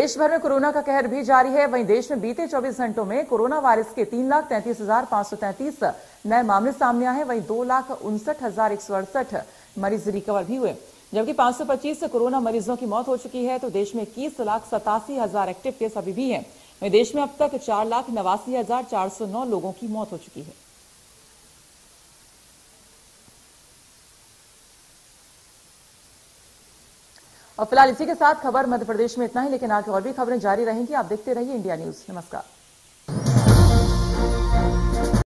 देश भर में कोरोना का कहर भी जारी है। वहीं देश में बीते 24 घंटों में कोरोना वायरस के 3,33,533 नए मामले सामने आए हैं। वहीं 2,59,168 मरीज रिकवर भी हुए, जबकि 525 कोरोना मरीजों की मौत हो चुकी है। तो देश में 21,87,000 एक्टिव केस अभी भी हैं। वहीं देश में अब तक 4,89,409 लोगों की मौत हो चुकी है। और फिलहाल इसी के साथ खबर मध्य प्रदेश में इतना ही, लेकिन आगे और भी खबरें जारी रहेंगी। आप देखते रहिए इंडिया न्यूज। नमस्कार।